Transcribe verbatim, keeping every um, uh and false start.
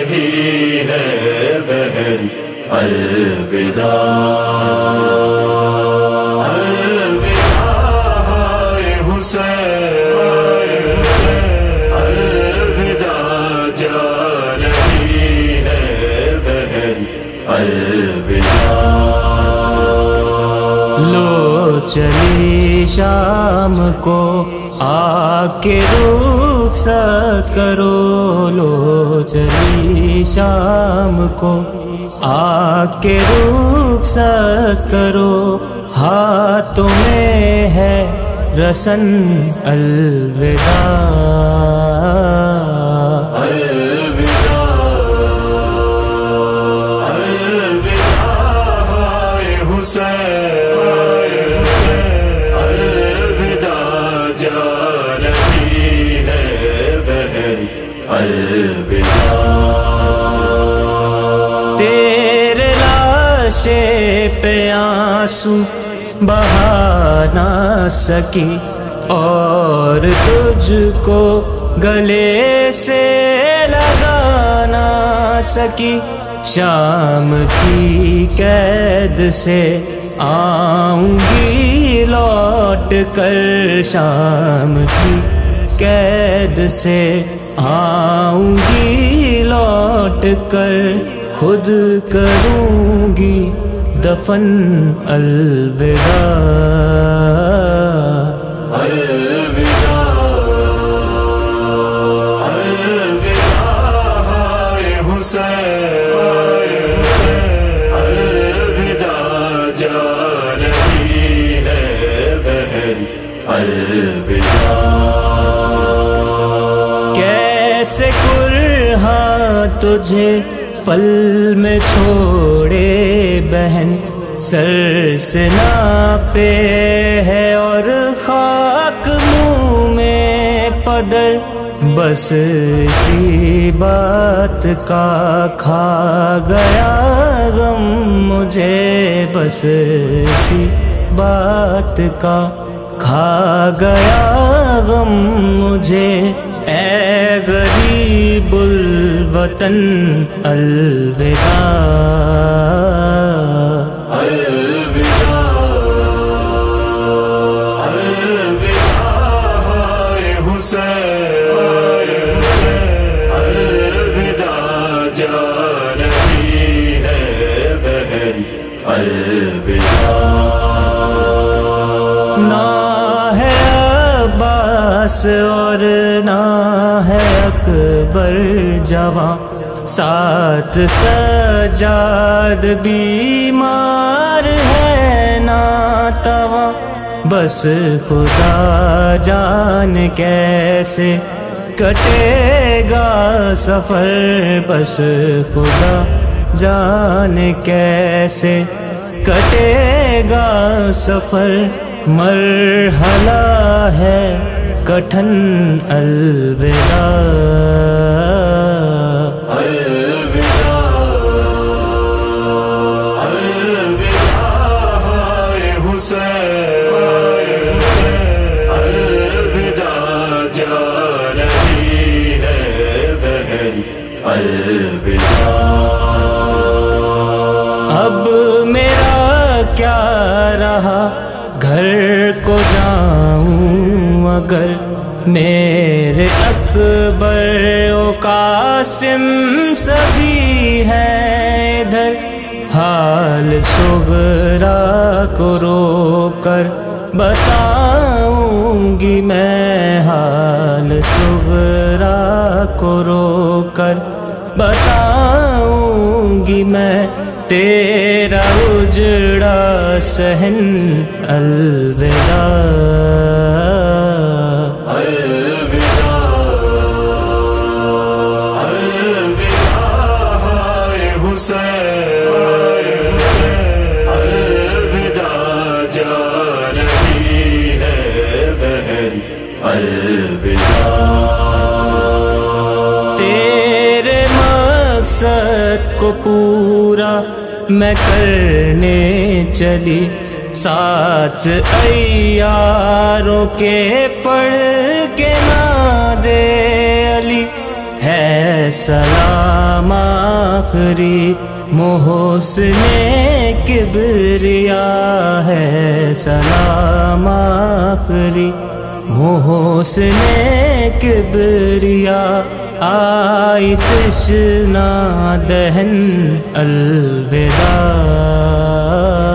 رہی ہے بہن الوداع الوداع حسین الوداع جا رہی ہے بہن الوداع لو چلی شام کو آ کے رخصت کرو لو چلی شام کو آ کے رخصت کرو ہاتھوں میں ہے رسن الوداع الوداع الوداع حسین الوداع جا رہی ہے بہن الوداع تیرے لاشے پہ آنسو بہا نہ سکی اور تجھ کو گلے سے لگا نہ سکی شام کی قید سے آؤں گی لوٹ کر شام کی قید سے آؤں گی لوٹ کر خود کروں گی دفن الوداع الوداع الوداع حسین الوداع جا رہی ہے بہن الوداع کیسے کرہاں تجھے پل میں چھوڑے بہن سر سے ناپے ہے اور خاک منہ میں پدر بس اسی بات کا کھا گیا غم مجھے بس اسی بات کا کھا گیا غم مجھے اے غریب الوطن الوداع الوداع الوداع حسین الوداع جا رہی ہے بہن الوداع نہ ہے عباس اور نہ ہے اکبر جواں ساتھ سجاد بیمار ہے ناتواں بس خدا جان کیسے کٹے گا سفر بس خدا جان کیسے کٹے گا سفر مرحلہ ہے کٹھن الوداع الوداع الوداع حسین الوداع جا رہی ہے بہن الوداع اب میرا کیا رہا گھر کو جاؤں اگر میرے اکبر و قاسم سبھی ہیں ادھر حال صغرا کو رو کر بتاؤں گی میں حال صغرا کو رو کر بتاؤں گی میں تیرا اجڑا صحن الوداع الوداع الوداع حسین الوداع جا رہی ہے بہن الوداع تیرے مقصد کو پورا میں کرنے چلی ساتھ عیاروں کے پڑھ کے نہ دے علی ہے سلام آخری محسن کبریا ہے سلام آخری محسن کبریا آئی تشنا دہن الوداع